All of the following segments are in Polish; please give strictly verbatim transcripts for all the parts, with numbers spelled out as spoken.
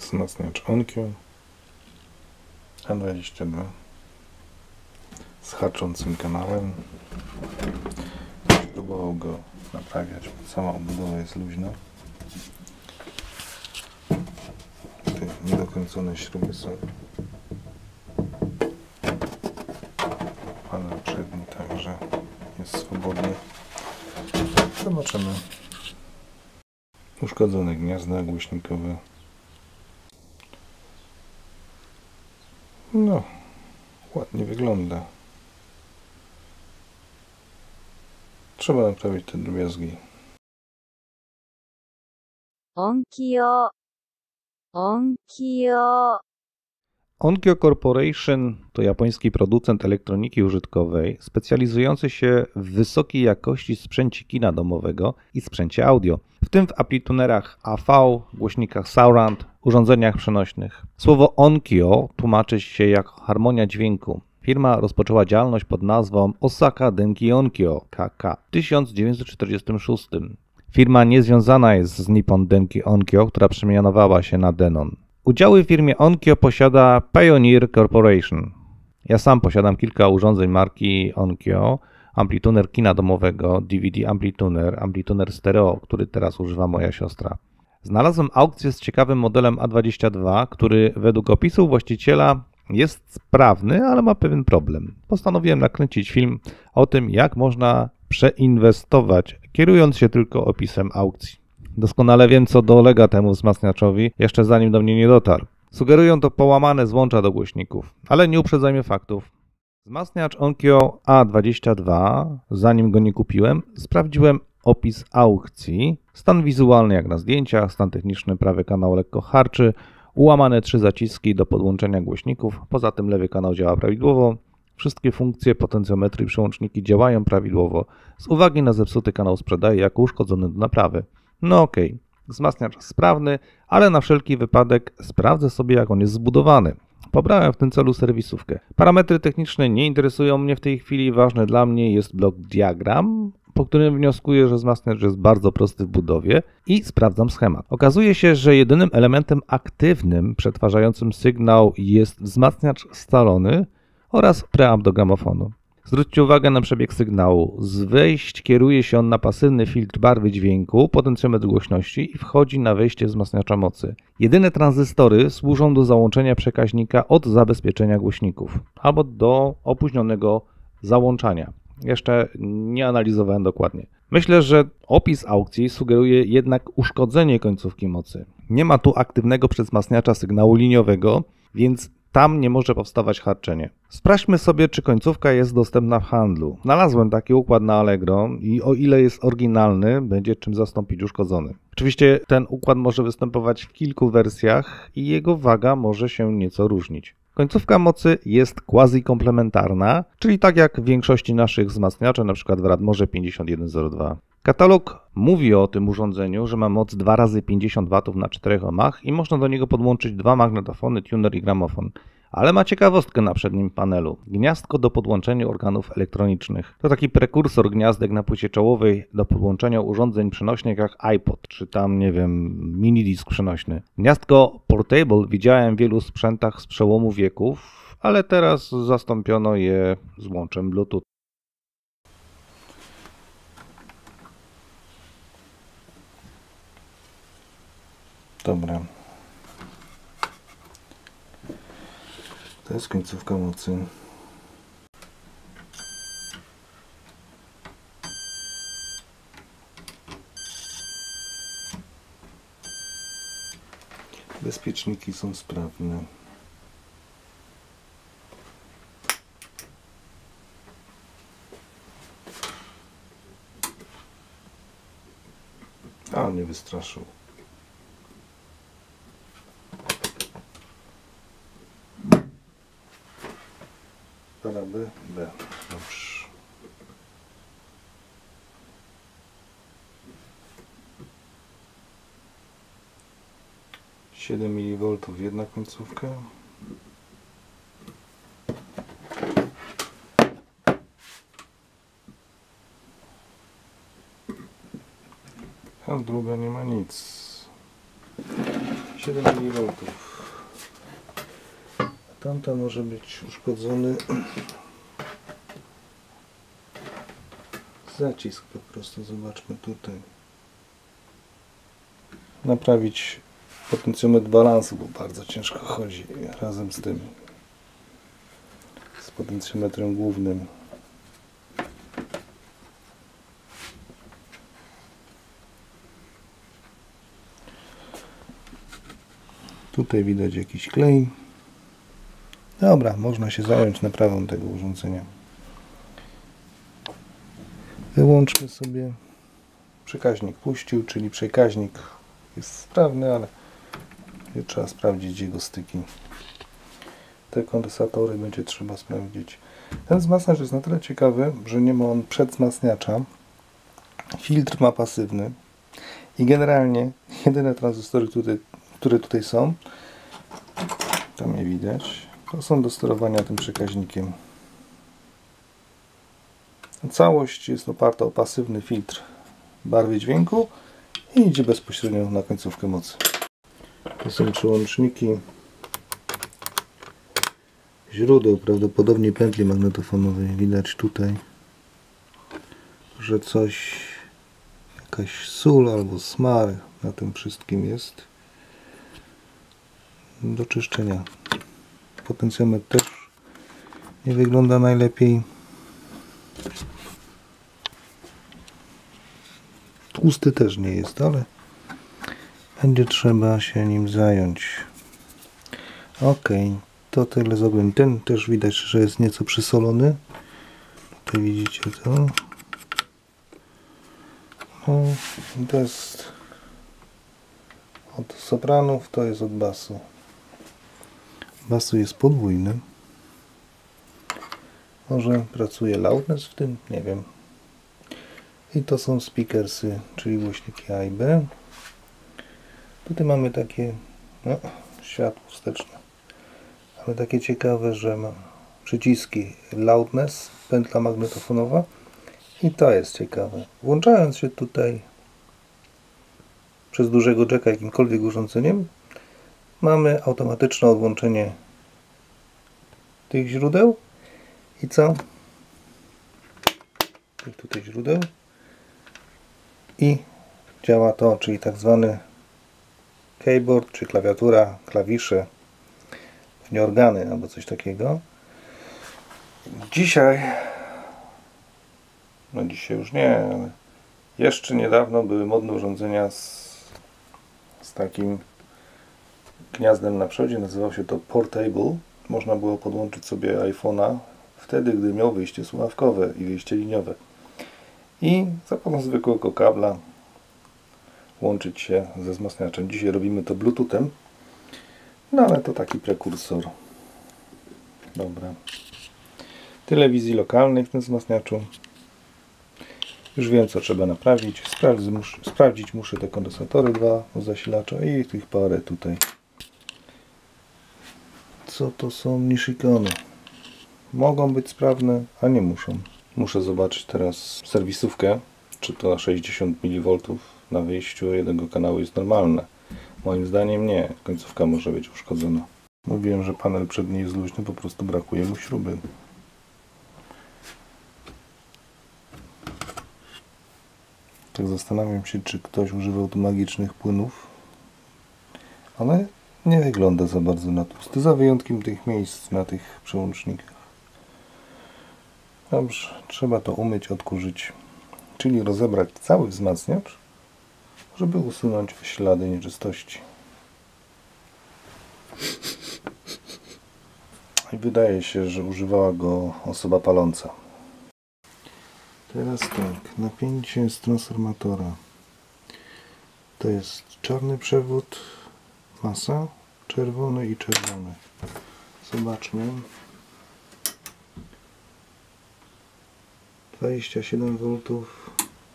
wzmacniacz Onkyo A dwadzieścia dwa z haczącym kanałem. Próbował go naprawiać, bo cała obudowa jest luźna. Te niedokończone śruby są, ale przedni, także jest swobodny. Zobaczymy. Uszkodzone gniazda głośnikowe. No, ładnie wygląda. Trzeba naprawić te drobiazgi. Onkyo. Onkyo. Onkyo Corporation to japoński producent elektroniki użytkowej specjalizujący się w wysokiej jakości sprzęcie kina domowego i sprzęcie audio, w tym w amplitunerach A V, głośnikach surround, urządzeniach przenośnych. Słowo Onkyo tłumaczy się jako harmonia dźwięku. Firma rozpoczęła działalność pod nazwą Osaka Denki Onkyo K K w tysiąc dziewięćset czterdziestym szóstym. Firma niezwiązana jest z Nippon Denki Onkyo, która przemianowała się na Denon. Udziały w firmie Onkyo posiada Pioneer Corporation. Ja sam posiadam kilka urządzeń marki Onkyo, amplituner kina domowego, D V D amplituner, amplituner stereo, który teraz używa moja siostra. Znalazłem aukcję z ciekawym modelem A dwadzieścia dwa, który według opisu właściciela jest sprawny, ale ma pewien problem. Postanowiłem nakręcić film o tym, jak można przeinwestować, kierując się tylko opisem aukcji. Doskonale wiem, co dolega temu wzmacniaczowi, jeszcze zanim do mnie nie dotarł. Sugerują to połamane złącza do głośników, ale nie uprzedzajmy faktów. Wzmacniacz Onkyo A dwadzieścia dwa, zanim go nie kupiłem, sprawdziłem opis aukcji. Stan wizualny jak na zdjęciach, stan techniczny prawy kanał lekko harczy, ułamane trzy zaciski do podłączenia głośników, poza tym lewy kanał działa prawidłowo. Wszystkie funkcje, potencjometry i przełączniki działają prawidłowo. Z uwagi na zepsuty kanał sprzedaję jako uszkodzony do naprawy. No okej, okay. Wzmacniacz sprawny, ale na wszelki wypadek sprawdzę sobie, jak on jest zbudowany. Pobrałem w tym celu serwisówkę. Parametry techniczne nie interesują mnie w tej chwili. Ważny dla mnie jest blok diagram, po którym wnioskuję, że wzmacniacz jest bardzo prosty w budowie i sprawdzam schemat. Okazuje się, że jedynym elementem aktywnym przetwarzającym sygnał jest wzmacniacz scalony oraz preamp do gramofonu. Zwróćcie uwagę na przebieg sygnału. Z wejść kieruje się on na pasywny filtr barwy dźwięku, potencjometr głośności i wchodzi na wejście wzmacniacza mocy. Jedyne tranzystory służą do załączenia przekaźnika od zabezpieczenia głośników albo do opóźnionego załączania. Jeszcze nie analizowałem dokładnie. Myślę, że opis aukcji sugeruje jednak uszkodzenie końcówki mocy. Nie ma tu aktywnego przewzmacniacza sygnału liniowego, więc tam nie może powstawać harczenie. Sprawdźmy sobie, czy końcówka jest dostępna w handlu. Znalazłem taki układ na Allegro i o ile jest oryginalny, będzie czym zastąpić uszkodzony. Oczywiście ten układ może występować w kilku wersjach i jego waga może się nieco różnić. Końcówka mocy jest quasi-komplementarna, czyli tak jak w większości naszych wzmacniaczy, np. w Radmorze pięćdziesiąt jeden zero dwa. Katalog mówi o tym urządzeniu, że ma moc dwa razy pięćdziesiąt watów na czterech ohmach i można do niego podłączyć dwa magnetofony, tuner i gramofon. Ale ma ciekawostkę na przednim panelu. Gniazdko do podłączenia organów elektronicznych. To taki prekursor gniazdek na płycie czołowej do podłączenia urządzeń przenośnych jak iPod, czy tam, nie wiem, minidisk przenośny. Gniazdko portable widziałem w wielu sprzętach z przełomu wieków, ale teraz zastąpiono je złączem Bluetooth. Dobra. To jest końcówka mocy. Bezpieczniki są sprawne. A, nie wystraszył. Para B, B. Dobrze. siedem miliwoltów jedna końcówka. A druga nie ma nic. siedem milivoltów. Tamta może być uszkodzony zacisk po prostu. Zobaczmy tutaj. Naprawić potencjometr balansu, bo bardzo ciężko chodzi razem z tym, z potencjometrem głównym. Tutaj widać jakiś klej. Dobra, można się zająć naprawą tego urządzenia. Wyłączmy sobie. Przekaźnik puścił, czyli przekaźnik jest sprawny, ale trzeba sprawdzić jego styki. Te kondensatory będzie trzeba sprawdzić. Ten wzmacniacz jest na tyle ciekawy, że nie ma on przedwzmacniacza. Filtr ma pasywny i generalnie jedyne tranzystory, tutaj, które tutaj są, tam je widać, to są do sterowania tym przekaźnikiem. Całość jest oparta o pasywny filtr barwy dźwięku i idzie bezpośrednio na końcówkę mocy. To są przełączniki źródeł, prawdopodobnie pętli magnetofonowej. Widać tutaj, że coś, jakaś sól albo smar na tym wszystkim jest do czyszczenia. Potencjometr też nie wygląda najlepiej. Tłusty też nie jest, ale będzie trzeba się nim zająć. Ok, to tyle z ogólnie. Ten też widać, że jest nieco przysolony. Tutaj widzicie to. No, to jest od sopranów, to jest od basu. Basu jest podwójny. Może pracuje loudness w tym? Nie wiem. I to są speakersy, czyli głośniki A i B. Tutaj mamy takie no, światło wsteczne, ale takie ciekawe, że ma przyciski loudness, pętla magnetofonowa i to jest ciekawe. Włączając się tutaj przez dużego jacka jakimkolwiek urządzeniem, mamy automatyczne odłączenie tych źródeł i co? Tych tutaj źródeł i działa to, czyli tak zwany keyboard, czy klawiatura, klawisze, nie organy albo coś takiego. Dzisiaj, no dzisiaj już nie, ale jeszcze niedawno były modne urządzenia z, z takim gniazdem na przodzie, nazywał się to portable. Można było podłączyć sobie iPhone'a wtedy, gdy miał wyjście słuchawkowe i wyjście liniowe. I za pomocą zwykłego kabla łączyć się ze wzmacniaczem. Dzisiaj robimy to Bluetoothem, no ale to taki prekursor. Dobra. Telewizji lokalnej w tym wzmacniaczu. Już wiem, co trzeba naprawić. Sprawdź, mus, sprawdzić muszę te kondensatory dwa od zasilacza i tych parę tutaj. Co to są Nishikony? Mogą być sprawne, a nie muszą. Muszę zobaczyć teraz serwisówkę, czy to sześćdziesiąt milivoltów na wyjściu jednego kanału jest normalne. Moim zdaniem nie. Końcówka może być uszkodzona. Mówiłem, że panel przedni jest luźny, po prostu brakuje mu śruby. Tak zastanawiam się, czy ktoś używał tu magicznych płynów, ale nie wygląda za bardzo na tłusty, za wyjątkiem tych miejsc na tych przełącznikach. Dobrze, trzeba to umyć, odkurzyć, czyli rozebrać cały wzmacniacz, żeby usunąć ślady nieczystości. I wydaje się, że używała go osoba paląca. Teraz tak, napięcie z transformatora. To jest czarny przewód, masa, czerwony i czerwony. Zobaczmy. dwadzieścia siedem woltów.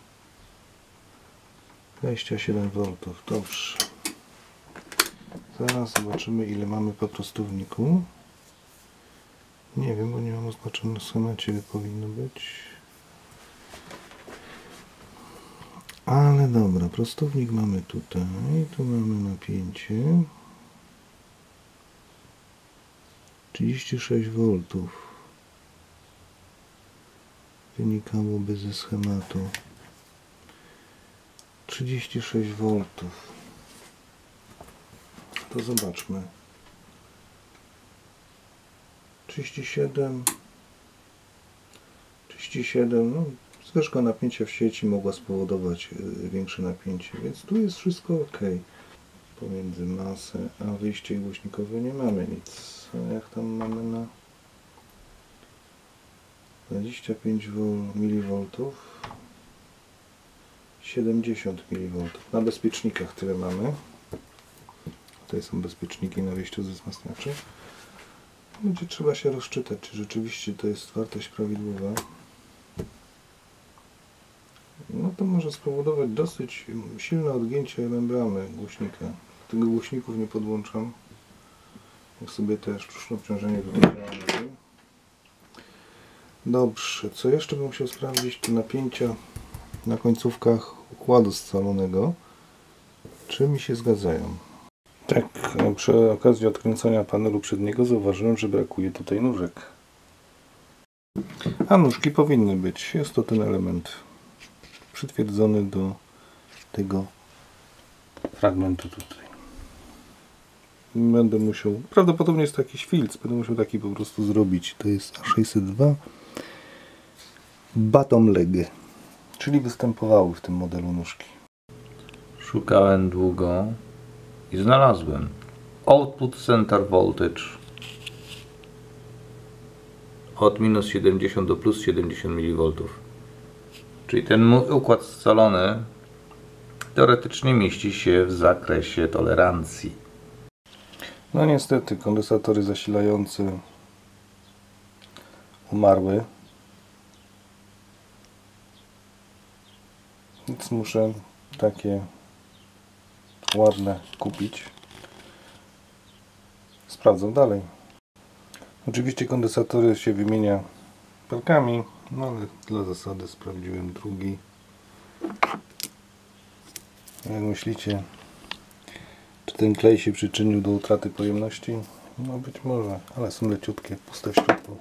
dwadzieścia siedem woltów, dobrze. Zaraz zobaczymy, ile mamy po prostowniku. Nie wiem, bo nie mam oznaczone na schemacie, ile powinno być. Ale dobra, prostownik mamy tutaj, tu mamy napięcie trzydzieści sześć woltów. Wynikałoby ze schematu trzydzieści sześć woltów. To zobaczmy. trzydzieści siedem, trzydzieści siedem, no zwyżka napięcia w sieci mogła spowodować większe napięcie, więc tu jest wszystko ok. Pomiędzy masę a wyjście głośnikowe nie mamy nic. A jak tam mamy na dwadzieścia pięć miliwoltów, siedemdziesiąt miliwoltów. Na bezpiecznikach tyle mamy. Tutaj są bezpieczniki na wyjściu ze wzmacniaczy. Będzie trzeba się rozczytać, czy rzeczywiście to jest wartość prawidłowa. No to może spowodować dosyć silne odgięcie membrany głośnika. Tego głośników nie podłączam. Jak sobie też sztuczne obciążenie wyłączyłem. Dobrze, co jeszcze bym musiał sprawdzić, to napięcia na końcówkach układu scalonego. Czy mi się zgadzają? Tak, przy okazji odkręcenia panelu przedniego zauważyłem, że brakuje tutaj nóżek. A nóżki powinny być. Jest to ten element przytwierdzony do tego fragmentu tutaj. Będę musiał, prawdopodobnie jest to jakiś filc, będę musiał taki po prostu zrobić. To jest A sześćset dwa bottom leg, czyli występowały w tym modelu nóżki. Szukałem długo i znalazłem. Output Center Voltage od minus siedemdziesiąt do plus siedemdziesiąt miliwoltów. Czyli ten mój układ scalony teoretycznie mieści się w zakresie tolerancji. No niestety kondensatory zasilające umarły. Więc muszę takie ładne kupić. Sprawdzam dalej. Oczywiście kondensatory się wymienia pelkami, no ale dla zasady sprawdziłem drugi. Jak myślicie, czy ten klej się przyczynił do utraty pojemności? No być może, ale są leciutkie, puste w środku.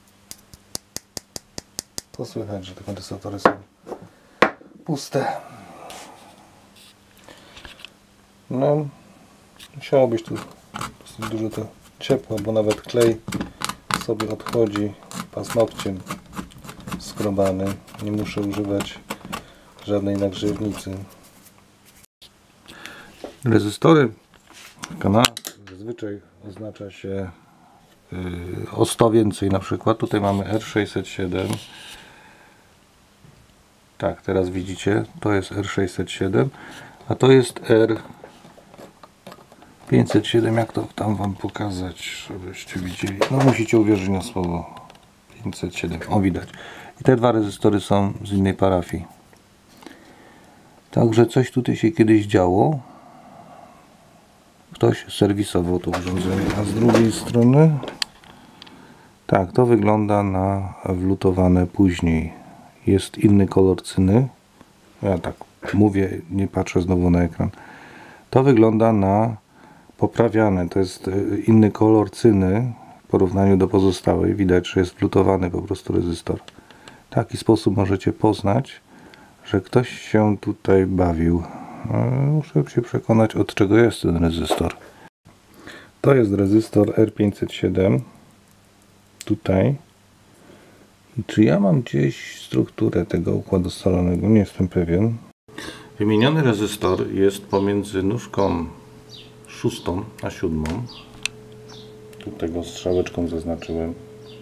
To słychać, że te kondensatory są puste. No, musiało być tu dosyć dużo to ciepło, bo nawet klej sobie odchodzi paznokciem skrobany. Nie muszę używać żadnej nagrzewnicy. Rezystory w kanałach zazwyczaj oznacza się yy, o sto więcej, na przykład tutaj mamy R sześćset siedem. Tak, teraz widzicie, to jest R sześćset siedem, a to jest R pięćset siedem. Jak to tam wam pokazać, żebyście widzieli? No musicie uwierzyć na słowo. pięćset siedem, o widać. I te dwa rezystory są z innej parafii. Także coś tutaj się kiedyś działo. Ktoś serwisował to urządzenie, a z drugiej strony tak, to wygląda na wlutowane później. Jest inny kolor cyny. Ja tak mówię, nie patrzę znowu na ekran. To wygląda na poprawiane. To jest inny kolor cyny w porównaniu do pozostałej. Widać, że jest wlutowany po prostu rezystor. W taki sposób możecie poznać, że ktoś się tutaj bawił. Muszę się przekonać, od czego jest ten rezystor. To jest rezystor R pięćset siedem. Tutaj. Czy ja mam gdzieś strukturę tego układu scalonego? Nie jestem pewien. Wymieniony rezystor jest pomiędzy nóżką szóstą a siódmą. Tu tego strzałeczką zaznaczyłem.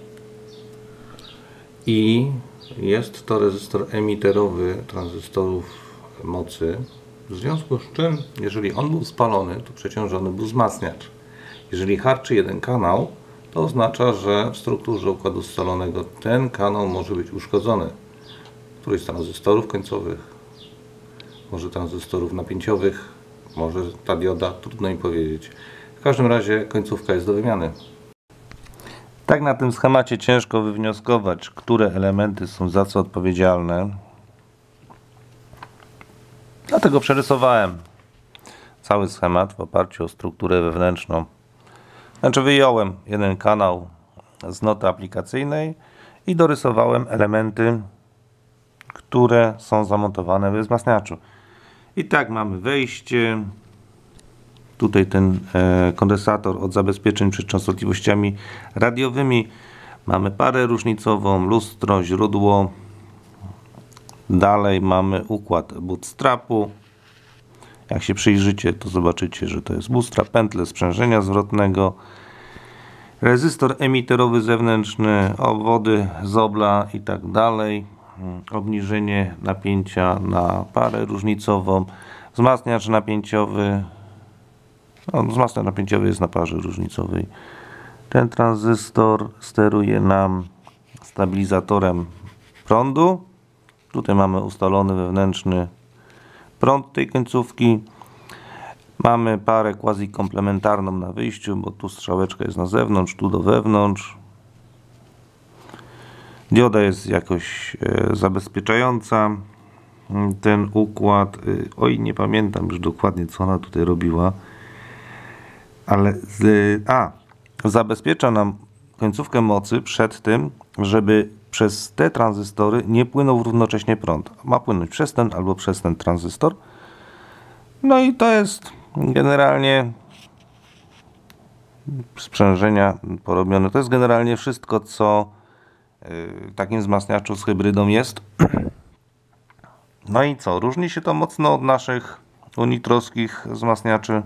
I jest to rezystor emiterowy tranzystorów mocy. W związku z czym, jeżeli on był spalony, to przeciążony był wzmacniacz. Jeżeli harczy jeden kanał, to oznacza, że w strukturze układu scalonego ten kanał może być uszkodzony. Któryś z tranzystorów końcowych, może tranzystorów napięciowych, może ta dioda, trudno mi powiedzieć. W każdym razie końcówka jest do wymiany. Tak na tym schemacie ciężko wywnioskować, które elementy są za co odpowiedzialne. Dlatego przerysowałem cały schemat w oparciu o strukturę wewnętrzną. Znaczy wyjąłem jeden kanał z noty aplikacyjnej i dorysowałem elementy, które są zamontowane we wzmacniaczu. I tak mamy wejście, tutaj ten e, kondensator od zabezpieczeń przed częstotliwościami radiowymi, mamy parę różnicową, lustro, źródło, dalej mamy układ bootstrapu. Jak się przyjrzycie, to zobaczycie, że to jest bootstrap, pętle sprzężenia zwrotnego, rezystor emiterowy zewnętrzny, obwody Zobla i tak dalej, obniżenie napięcia na parę różnicową, wzmacniacz napięciowy, no, wzmacniacz napięciowy jest na parze różnicowej. Ten tranzystor steruje nam stabilizatorem prądu. Tutaj mamy ustalony wewnętrzny prąd tej końcówki. Mamy parę quasi komplementarną na wyjściu, bo tu strzałeczka jest na zewnątrz, tu do wewnątrz. Dioda jest jakoś e, zabezpieczająca ten układ. E, oj, nie pamiętam już dokładnie, co ona tutaj robiła. Ale z, a, zabezpiecza nam końcówkę mocy przed tym, żeby przez te tranzystory nie płynął równocześnie prąd. Ma płynąć przez ten albo przez ten tranzystor. No i to jest generalnie sprzężenia porobione. To jest generalnie wszystko, co w takim wzmacniaczu z hybrydą jest. No i co? Różni się to mocno od naszych unitrowskich wzmacniaczy.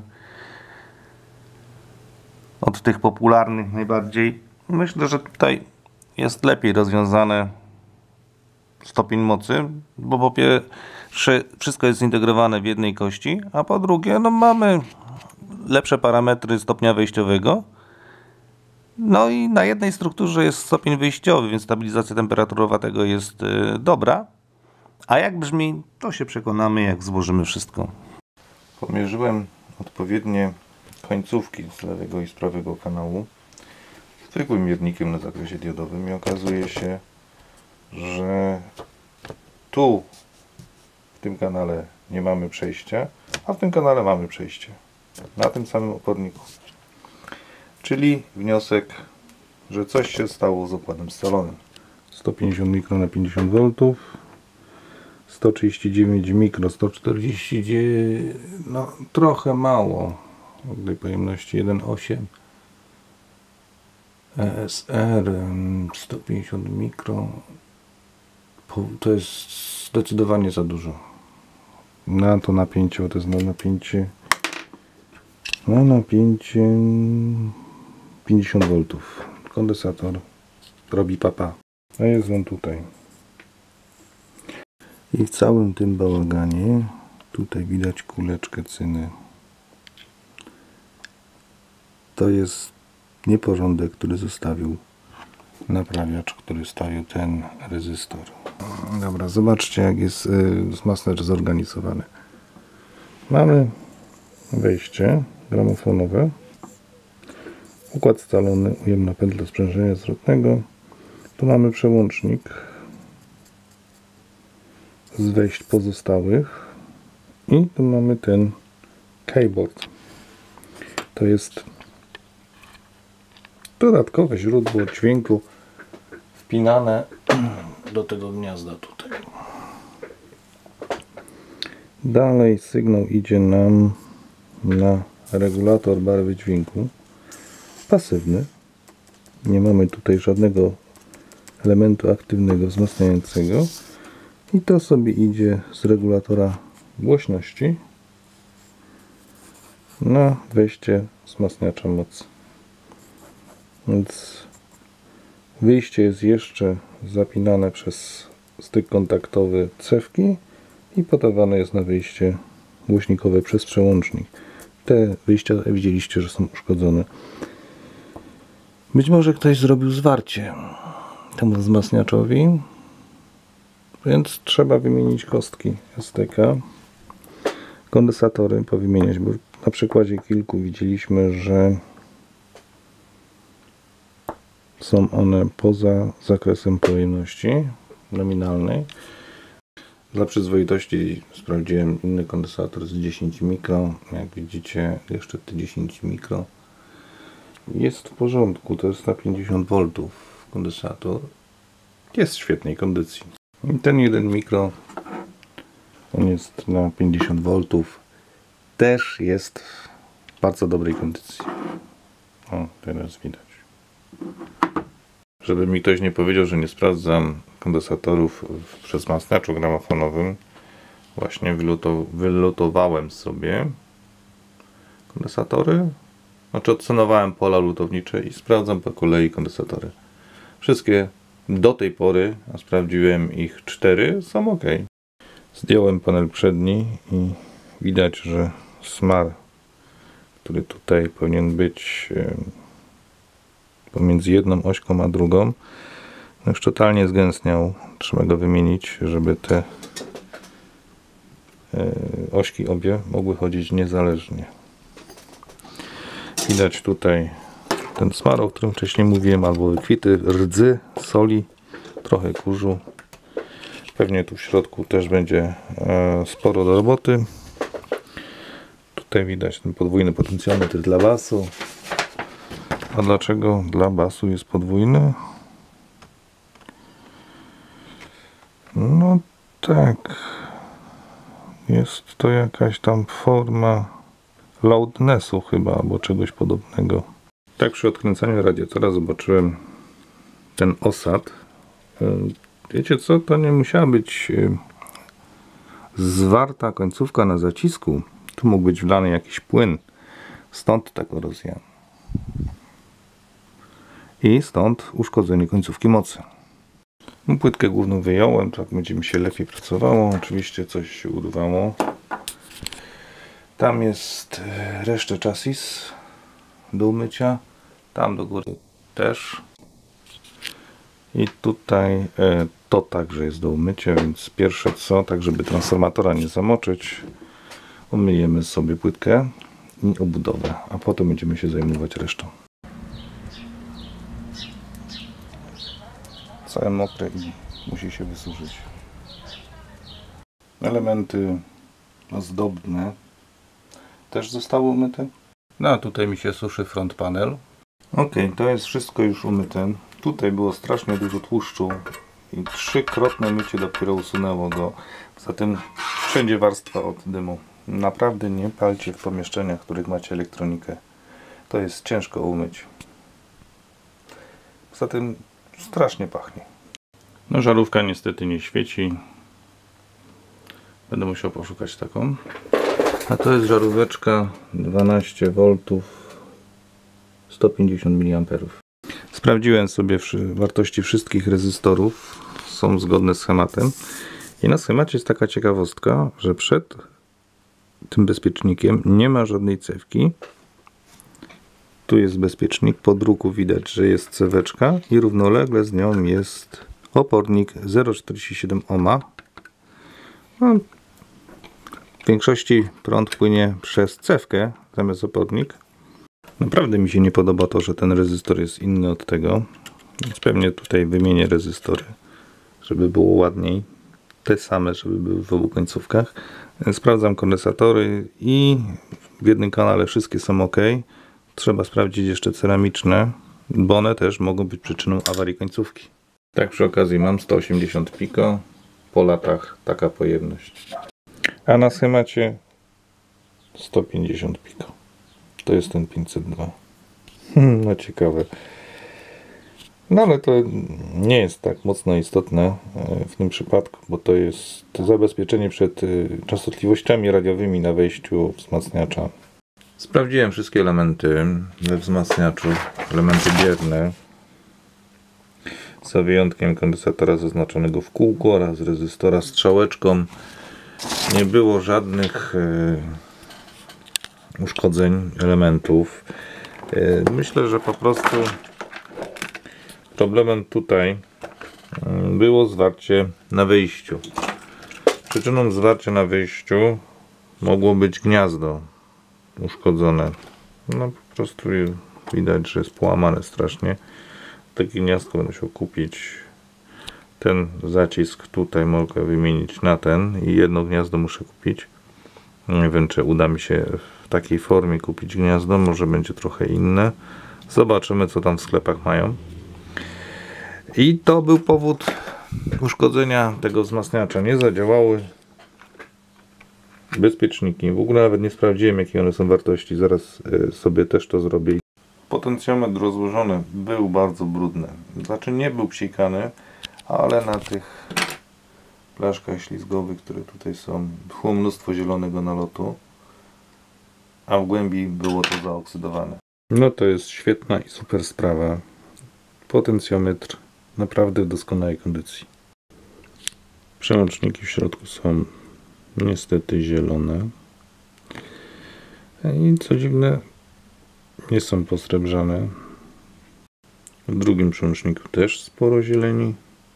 Od tych popularnych najbardziej. Myślę, że tutaj jest lepiej rozwiązane stopień mocy, bo po pierwsze wszystko jest zintegrowane w jednej kości, a po drugie no mamy lepsze parametry stopnia wejściowego. No i na jednej strukturze jest stopień wyjściowy, więc stabilizacja temperaturowa tego jest yy, dobra. A jak brzmi, to się przekonamy, jak złożymy wszystko. Pomierzyłem odpowiednie końcówki z lewego i z prawego kanału zwykłym miernikiem na zakresie diodowym i okazuje się, że tu w tym kanale nie mamy przejścia, a w tym kanale mamy przejście na tym samym oporniku. Czyli wniosek, że coś się stało z układem scalonym. sto pięćdziesiąt mikro na pięćdziesiąt woltów, sto trzydzieści dziewięć mikro, sto czterdzieści dziewięć, no trochę mało, od tej pojemności jeden przecinek osiem. E S R sto pięćdziesiąt mikro, to jest zdecydowanie za dużo na to napięcie, bo to jest na napięcie na napięcie pięćdziesiąt woltów. Kondensator robi papa, a jest on tutaj. I w całym tym bałaganie tutaj widać kuleczkę cyny. To jest nieporządek, który zostawił naprawiacz, który stawił ten rezystor. Dobra, zobaczcie, jak jest wzmacniacz zorganizowany. Mamy wejście gramofonowe, układ scalony, ujemna pętla sprzężenia zwrotnego. Tu mamy przełącznik z wejść pozostałych i tu mamy ten keyboard. To jest dodatkowe źródło dźwięku wpinane do tego gniazda tutaj. Dalej sygnał idzie nam na regulator barwy dźwięku pasywny. Nie mamy tutaj żadnego elementu aktywnego wzmacniającego i to sobie idzie z regulatora głośności na wejście wzmacniacza mocy. Więc wyjście jest jeszcze zapinane przez styk kontaktowy cewki i podawane jest na wyjście głośnikowe przez przełącznik. Te wyjścia widzieliście, że są uszkodzone. Być może ktoś zrobił zwarcie temu wzmacniaczowi, więc trzeba wymienić kostki S T K. Kondensatory powymieniać, bo na przykładzie kilku widzieliśmy, że są one poza zakresem pojemności nominalnej. Dla przyzwoitości sprawdziłem inny kondensator z dziesięć mikro. Jak widzicie, jeszcze te dziesięć mikro jest w porządku. To jest na pięćdziesiąt woltów kondensator. Jest w świetnej kondycji. I ten jeden mikro, on jest na pięćdziesiąt woltów. Też jest w bardzo dobrej kondycji. O, teraz widać. Żeby mi ktoś nie powiedział, że nie sprawdzam kondensatorów przez wzmacniaczu gramofonowym, właśnie wylutowałem sobie kondensatory, znaczy odcenowałem pola lutownicze i sprawdzam po kolei kondensatory. Wszystkie do tej pory, a sprawdziłem ich cztery, są ok. Zdjąłem panel przedni i widać, że smar, który tutaj powinien być pomiędzy jedną ośką a drugą, no już totalnie zgęstniał. Trzeba go wymienić, żeby te ośki obie mogły chodzić niezależnie. Widać tutaj ten smar, o którym wcześniej mówiłem, albo wykwity, rdzy, soli, trochę kurzu. Pewnie tu w środku też będzie sporo do roboty. Tutaj widać ten podwójny potencjometr dla basu. A dlaczego dla basu jest podwójny? No tak, jest to jakaś tam forma loudnessu chyba, albo czegoś podobnego. Tak, przy odkręcaniu radiatora zobaczyłem ten osad. Wiecie co, to nie musiała być zwarta końcówka na zacisku. Tu mógł być wlany jakiś płyn, stąd tak rozjazd. I stąd uszkodzenie końcówki mocy. Płytkę główną wyjąłem, tak będzie mi się lepiej pracowało. Oczywiście coś się urwało. Tam jest resztę chassis do umycia. Tam do góry też. I tutaj to także jest do umycia, więc pierwsze co, tak żeby transformatora nie zamoczyć, umyjemy sobie płytkę i obudowę, a potem będziemy się zajmować resztą. Całe mokre i musi się wysuszyć. Elementy ozdobne też zostały umyte. No a tutaj mi się suszy front panel. Ok, to jest wszystko już umyte. Tutaj było strasznie dużo tłuszczu i trzykrotne mycie dopiero usunęło go. Poza tym wszędzie warstwa od dymu. Naprawdę nie palcie w pomieszczeniach, w których macie elektronikę. To jest ciężko umyć. Poza tym strasznie pachnie. No żarówka niestety nie świeci. Będę musiał poszukać taką. A to jest żaróweczka dwanaście woltów, sto pięćdziesiąt miliamperów. Sprawdziłem sobie wartości wszystkich rezystorów. Są zgodne z schematem. I na schemacie jest taka ciekawostka, że przed tym bezpiecznikiem nie ma żadnej cewki. Tu jest bezpiecznik, po druku widać, że jest ceweczka i równolegle z nią jest opornik zero przecinek czterdzieści siedem ohma. No, w większości prąd płynie przez cewkę zamiast opornik. Naprawdę mi się nie podoba to, że ten rezystor jest inny od tego, więc pewnie tutaj wymienię rezystory, żeby było ładniej. Te same, żeby były w obu końcówkach. Sprawdzam kondensatory i w jednym kanale wszystkie są ok. Trzeba sprawdzić jeszcze ceramiczne, bo one też mogą być przyczyną awarii końcówki. Tak przy okazji mam sto osiemdziesiąt piko, po latach taka pojemność. A na schemacie sto pięćdziesiąt piko. To jest ten pięćset dwa. No ciekawe. No ale to nie jest tak mocno istotne w tym przypadku, bo to jest to zabezpieczenie przed częstotliwościami radiowymi na wejściu wzmacniacza. Sprawdziłem wszystkie elementy we wzmacniaczu, elementy bierne, za wyjątkiem kondensatora zaznaczonego w kółku oraz rezystora z strzałeczką. Nie było żadnych e, uszkodzeń elementów. E, myślę, że po prostu problemem tutaj było zwarcie na wyjściu. Przyczyną zwarcia na wyjściu mogło być gniazdo uszkodzone. No po prostu widać, że jest połamane strasznie. Takie gniazdko będę musiał kupić. Ten zacisk tutaj mogę wymienić na ten i jedno gniazdo muszę kupić. Nie wiem, czy uda mi się w takiej formie kupić gniazdo, może będzie trochę inne. Zobaczymy, co tam w sklepach mają. I to był powód uszkodzenia tego wzmacniacza. Nie zadziałały bezpieczniki. W ogóle nawet nie sprawdziłem, jakie one są wartości. Zaraz sobie też to zrobię. Potencjometr rozłożony był bardzo brudny. Znaczy nie był psikany, ale na tych plaszkach ślizgowych, które tutaj są, było mnóstwo zielonego nalotu, a w głębi było to zaoksydowane. No to jest świetna i super sprawa. Potencjometr naprawdę w doskonałej kondycji. Przełączniki w środku są niestety zielone. I co dziwne, nie są posrebrzane. W drugim przełączniku też sporo zieleni.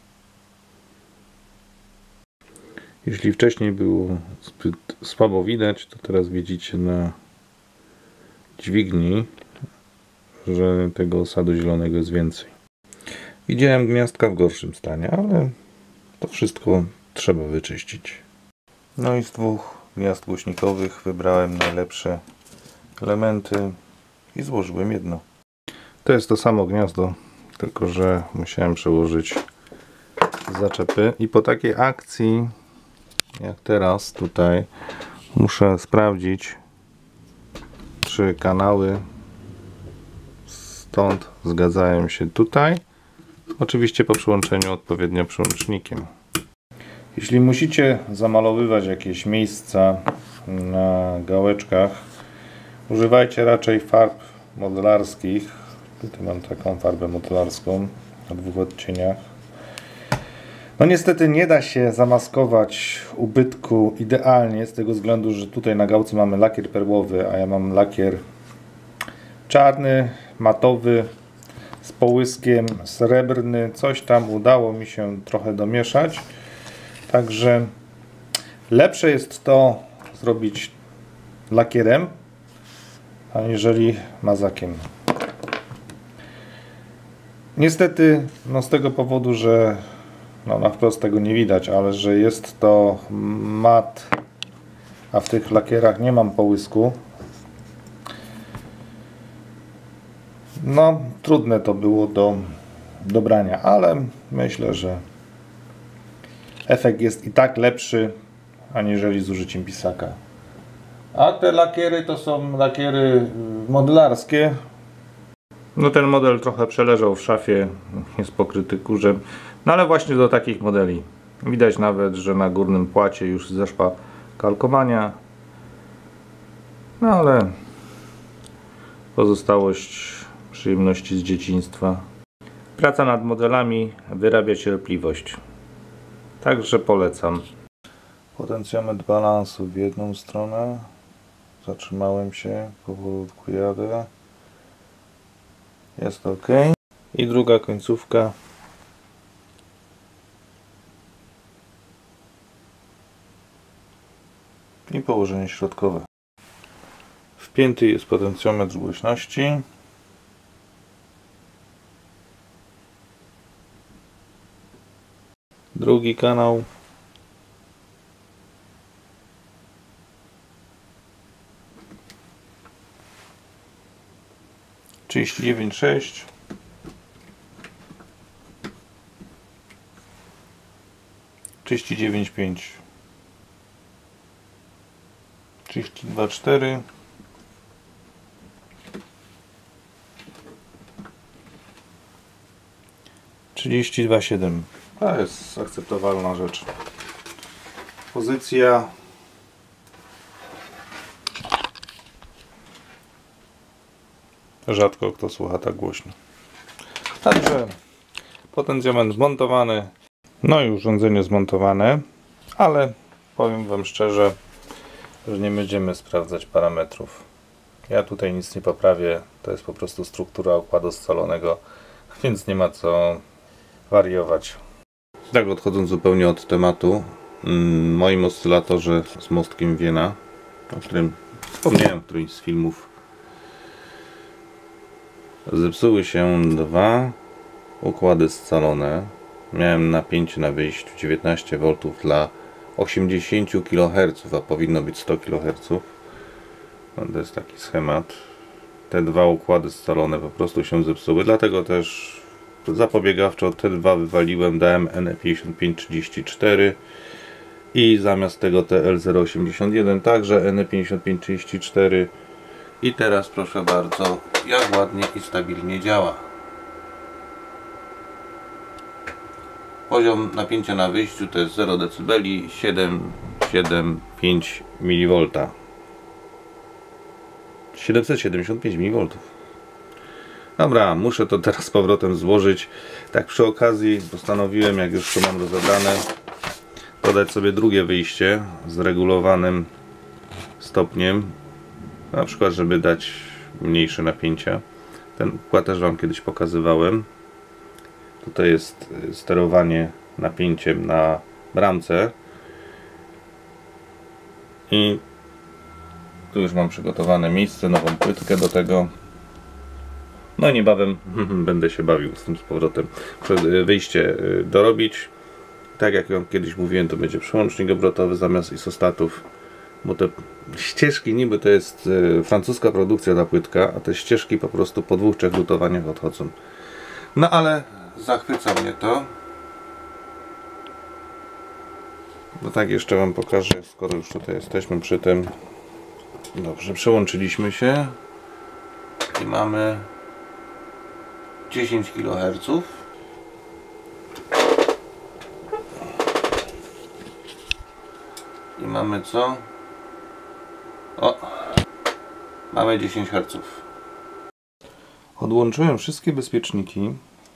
Jeśli wcześniej było zbyt słabo widać, to teraz widzicie na dźwigni, że tego osadu zielonego jest więcej. Widziałem gniazdka w gorszym stanie, ale to wszystko trzeba wyczyścić. No i z dwóch gniazd głośnikowych wybrałem najlepsze elementy i złożyłem jedno. To jest to samo gniazdo, tylko że musiałem przełożyć zaczepy i po takiej akcji jak teraz tutaj muszę sprawdzić, czy kanały stąd zgadzają się tutaj, oczywiście po przyłączeniu odpowiednio przełącznikiem. Jeśli musicie zamalowywać jakieś miejsca na gałeczkach, używajcie raczej farb modelarskich. Tutaj mam taką farbę modelarską o dwóch odcieniach. No niestety nie da się zamaskować ubytku idealnie z tego względu, że tutaj na gałce mamy lakier perłowy, a ja mam lakier czarny, matowy, z połyskiem srebrny. Coś tam udało mi się trochę domieszać. Także lepsze jest to zrobić lakierem, aniżeli mazakiem. Niestety, no z tego powodu, że no na wprost tego nie widać, ale że jest to mat, a w tych lakierach nie mam połysku. No, trudne to było do dobrania, ale myślę, że efekt jest i tak lepszy, aniżeli z użyciem pisaka. A te lakiery to są lakiery modelarskie. No ten model trochę przeleżał w szafie, jest pokryty kurzem. No ale właśnie do takich modeli. Widać nawet, że na górnym płacie już zeszła kalkowania. No ale pozostałość przyjemności z dzieciństwa. Praca nad modelami wyrabia cierpliwość. Także polecam. Potencjometr balansu w jedną stronę. Zatrzymałem się, powolutku jadę. Jest ok. I druga końcówka. I położenie środkowe. Wpięty jest potencjometr głośności. Drugi kanał. trzydzieści dziewięć sześć. trzydzieści dziewięć pięć. trzydzieści dwa cztery. trzydzieści dwa siedem. To jest akceptowalna rzecz. Pozycja rzadko kto słucha tak głośno. Także potencjometr zmontowany. No i urządzenie zmontowane, ale powiem wam szczerze, że nie będziemy sprawdzać parametrów. Ja tutaj nic nie poprawię, to jest po prostu struktura układu scalonego, więc nie ma co wariować. Tak, odchodząc zupełnie od tematu, w moim oscylatorze z mostkiem Wiena, o którym wspomniałem w którymś z filmów, zepsuły się dwa układy scalone. miałem napięcie na wyjściu dziewiętnaście woltów dla osiemdziesiąt kiloherców, a powinno być sto kiloherców. No, to jest taki schemat. Te dwa układy scalone po prostu się zepsuły, dlatego też zapobiegawczo te dwa wywaliłem, dałem N E pięćdziesiąt pięć trzydzieści cztery i zamiast tego T L zero osiemdziesiąt jeden także N E pięćdziesiąt pięć trzydzieści cztery. I teraz proszę bardzo, jak ładnie i stabilnie działa. Poziom napięcia na wyjściu to jest zero decybeli, siedem siedem pięć miliwolta. siedemset siedemdziesiąt pięć miliwoltów. Dobra, muszę to teraz z powrotem złożyć. Tak przy okazji postanowiłem, jak już to mam rozebrane, dodać sobie drugie wyjście z regulowanym stopniem. Na przykład, żeby dać mniejsze napięcia. Ten układ też Wam kiedyś pokazywałem. Tutaj jest sterowanie napięciem na bramce. I tu już mam przygotowane miejsce, nową płytkę do tego. No i niebawem będę się bawił z tym z powrotem. Wyjście dorobić. Tak jak Wam kiedyś mówiłem, to będzie przełącznik obrotowy zamiast isostatów. Bo te ścieżki niby to jest francuska produkcja ta płytka, a te ścieżki po prostu po dwóch, trzech lutowaniach odchodzą. No ale zachwyca mnie to. Bo tak jeszcze Wam pokażę, skoro już tutaj jesteśmy przy tym. Dobrze, przełączyliśmy się i mamy dziesięć kiloherców. I mamy co? O! Mamy dziesięć herców. Odłączyłem wszystkie bezpieczniki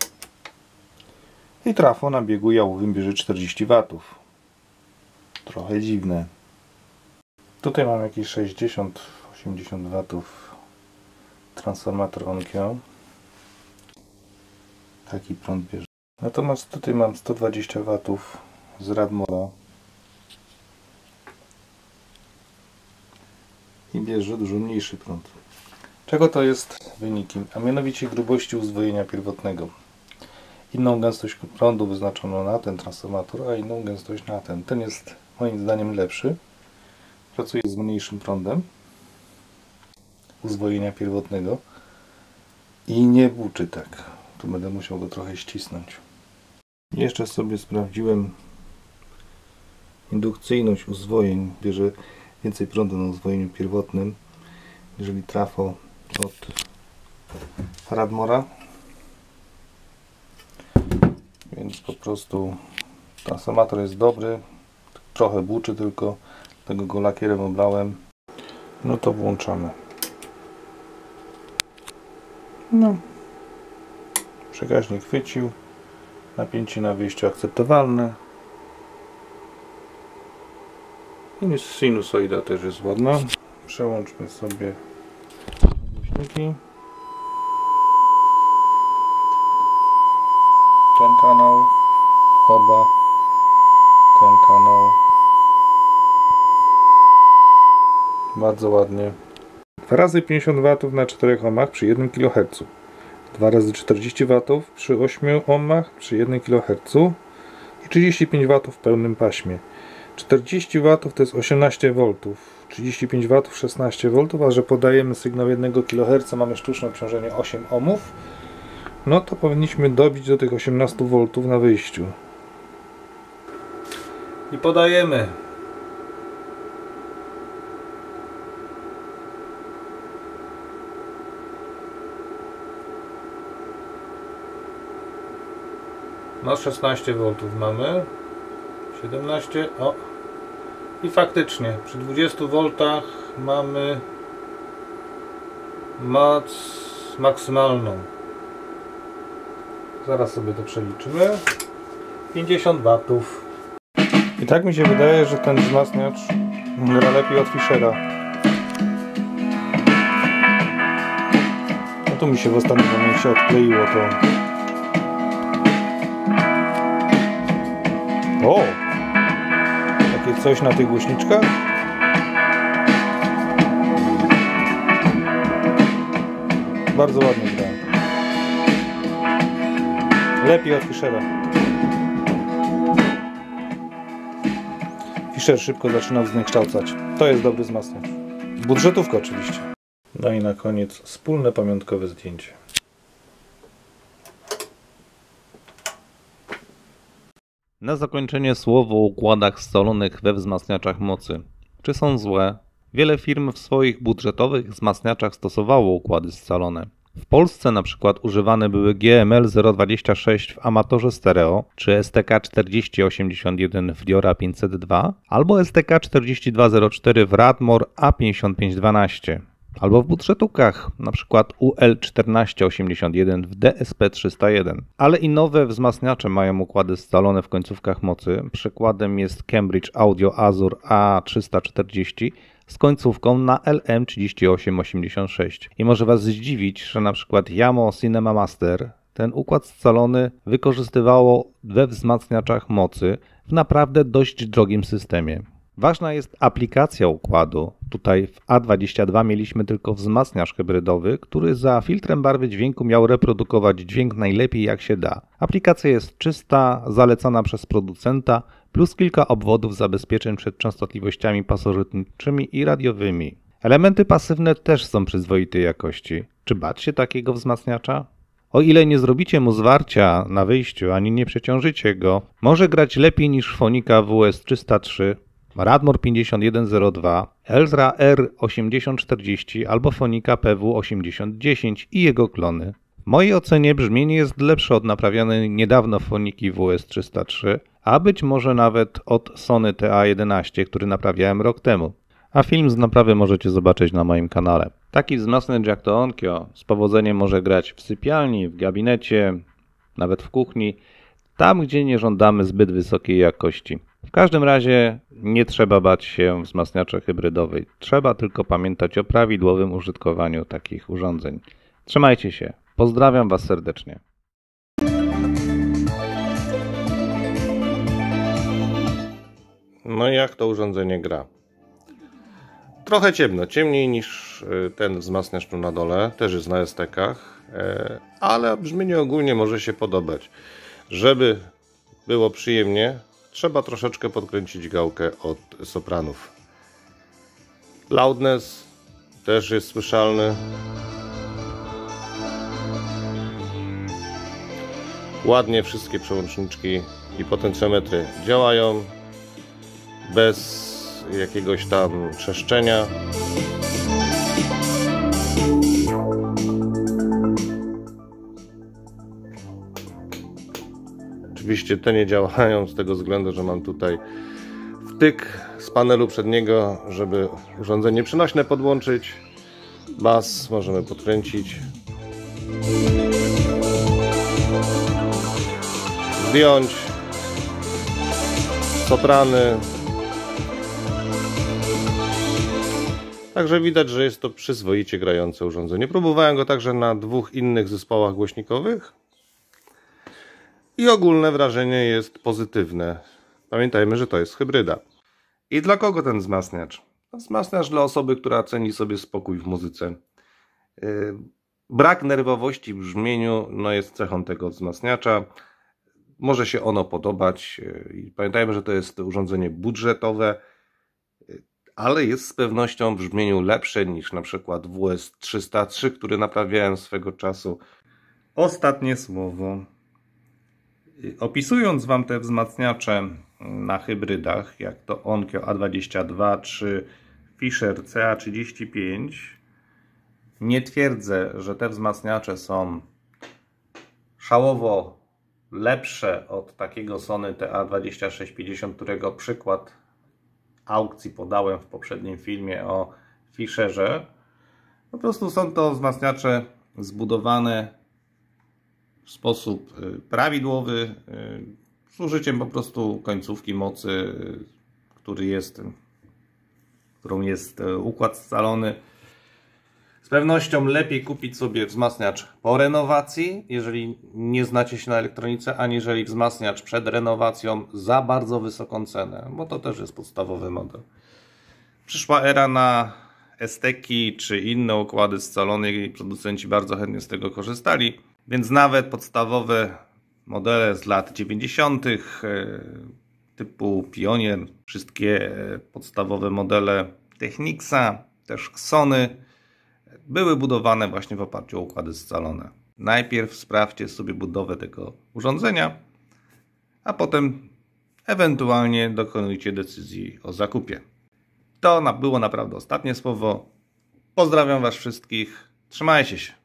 i trafo na biegu jałowym bierze czterdzieści watów. Trochę dziwne. Tutaj mam jakieś sześćdziesiąt osiemdziesiąt watów transformator Onkyo. Taki prąd bierze. Natomiast tutaj mam sto dwadzieścia watów z Radmora i bierze dużo mniejszy prąd. Czego to jest wynikiem? A mianowicie grubości uzwojenia pierwotnego. Inną gęstość prądu wyznaczono na ten transformator, a inną gęstość na ten. Ten jest moim zdaniem lepszy. Pracuje z mniejszym prądem uzwojenia pierwotnego i nie buczy tak. Tu będę musiał go trochę ścisnąć. Jeszcze sobie sprawdziłem indukcyjność uzwojeń. Bierze więcej prądu na uzwojeniu pierwotnym, jeżeli trafo od Radmora. Więc po prostu transformator jest dobry. Trochę buczy tylko. Tego go lakierem oblałem. No to włączamy. No. Przekaźnik chwycił. Napięcie na wyjściu akceptowalne. I sinusoida też jest ładna. Przełączmy sobie głośniki. Ten kanał. Oba. Ten kanał. Bardzo ładnie. dwa razy pięćdziesiąt watów na czterech ohmach przy jednym kilohercu. dwa razy czterdzieści watów przy ośmiu ohmach przy jednym kilohercu. I trzydzieści pięć watów w pełnym paśmie. czterdzieści watów to jest osiemnaście woltów. trzydzieści pięć watów szesnaście woltów, a że podajemy sygnał jednego kiloherca, mamy sztuczne obciążenie osiem ohmów. No to powinniśmy dobić do tych osiemnastu woltów na wyjściu. I podajemy. No szesnaście woltów mamy. siedemnaście. O. I faktycznie przy dwudziestu woltach mamy moc maksymalną. Zaraz sobie to przeliczymy. pięćdziesiąt watów. I tak mi się wydaje, że ten wzmacniacz gra lepiej od Fischera. No tu mi się w ostatnim momencie odkleiło to. O! Takie coś na tych głośniczkach. Bardzo ładnie gra. Lepiej od Fischera. Fischer szybko zaczynał zniekształcać. To jest dobry wzmacniacz. Budżetówka oczywiście. No i na koniec wspólne pamiątkowe zdjęcie. Na zakończenie słowo o układach scalonych we wzmacniaczach mocy. Czy są złe? Wiele firm w swoich budżetowych wzmacniaczach stosowało układy scalone. W Polsce na przykład używane były G M L zero dwadzieścia sześć w Amatorze Stereo, czy S T K czterdzieści osiemdziesiąt jeden w Diora pięćset dwa, albo S T K czterdzieści dwa zero cztery w Radmor A pięćdziesiąt pięć dwanaście, albo w budżetówkach, na przykład U L czternaście osiemdziesiąt jeden w D S P trzysta jeden. Ale i nowe wzmacniacze mają układy scalone w końcówkach mocy. Przykładem jest Cambridge Audio Azur A trzysta czterdzieści z końcówką na L M trzydzieści osiem osiemdziesiąt sześć. I może Was zdziwić, że na przykład Yamaha Cinema Master ten układ scalony wykorzystywało we wzmacniaczach mocy w naprawdę dość drogim systemie. Ważna jest aplikacja układu. Tutaj w A dwadzieścia dwa mieliśmy tylko wzmacniacz hybrydowy, który za filtrem barwy dźwięku miał reprodukować dźwięk najlepiej jak się da. Aplikacja jest czysta, zalecana przez producenta, plus kilka obwodów zabezpieczeń przed częstotliwościami pasożytniczymi i radiowymi. Elementy pasywne też są przyzwoitej jakości. Czy bać się takiego wzmacniacza? O ile nie zrobicie mu zwarcia na wyjściu, ani nie przeciążycie go, może grać lepiej niż Phonica W S trzysta trzy, Radmor pięćdziesiąt jeden zero dwa, Elzra R osiemdziesiąt czterdzieści albo Phonica P W osiemdziesiąt dziesięć i jego klony. W mojej ocenie brzmienie jest lepsze od naprawionej niedawno Phoniki W S trzysta trzy, a być może nawet od Sony T A jedenaście, który naprawiałem rok temu. A film z naprawy możecie zobaczyć na moim kanale. Taki wzmacniacz jak to Onkyo z powodzeniem może grać w sypialni, w gabinecie, nawet w kuchni, tam gdzie nie żądamy zbyt wysokiej jakości. W każdym razie nie trzeba bać się wzmacniacza hybrydowej. Trzeba tylko pamiętać o prawidłowym użytkowaniu takich urządzeń. Trzymajcie się. Pozdrawiam Was serdecznie. No i jak to urządzenie gra? Trochę ciemno, ciemniej niż ten wzmacniacz tu na dole, też jest na S T kach, ale brzmienie ogólnie może się podobać. Żeby było przyjemnie, trzeba troszeczkę podkręcić gałkę od sopranów. Loudness też jest słyszalny. Ładnie wszystkie przełączniczki i potencjometry działają bez jakiegoś tam trzeszczenia. Oczywiście te nie działają z tego względu, że mam tutaj wtyk z panelu przedniego, żeby urządzenie przenośne podłączyć. Bas możemy podkręcić, zdjąć, soprany. Także widać, że jest to przyzwoicie grające urządzenie. Próbowałem go także na dwóch innych zespołach głośnikowych i ogólne wrażenie jest pozytywne. Pamiętajmy, że to jest hybryda. I dla kogo ten wzmacniacz? Wzmacniacz dla osoby, która ceni sobie spokój w muzyce. Yy, brak nerwowości w brzmieniu no jest cechą tego wzmacniacza. Może się ono podobać. Yy, pamiętajmy, że to jest urządzenie budżetowe, yy, ale jest z pewnością w brzmieniu lepsze niż na przykład W S trzysta trzy, który naprawiałem swego czasu. Ostatnie słowo. Opisując Wam te wzmacniacze na hybrydach, jak to Onkyo A dwadzieścia dwa czy Fischer C A trzydzieści pięć, nie twierdzę, że te wzmacniacze są szałowo lepsze od takiego Sony T A dwadzieścia sześć pięćdziesiąt, którego przykład aukcji podałem w poprzednim filmie o Fischerze. Po prostu są to wzmacniacze zbudowane w sposób prawidłowy, z użyciem po prostu końcówki mocy, który jest, którą jest układ scalony. Z pewnością lepiej kupić sobie wzmacniacz po renowacji, jeżeli nie znacie się na elektronice, aniżeli wzmacniacz przed renowacją za bardzo wysoką cenę, bo to też jest podstawowy model. Przyszła era na S T ki czy inne układy scalone i producenci bardzo chętnie z tego korzystali. Więc nawet podstawowe modele z lat dziewięćdziesiątych typu Pionier, wszystkie podstawowe modele Technicsa, też Sony były budowane właśnie w oparciu o układy scalone. Najpierw sprawdźcie sobie budowę tego urządzenia, a potem ewentualnie dokonujcie decyzji o zakupie. To było naprawdę ostatnie słowo. Pozdrawiam Was wszystkich. Trzymajcie się.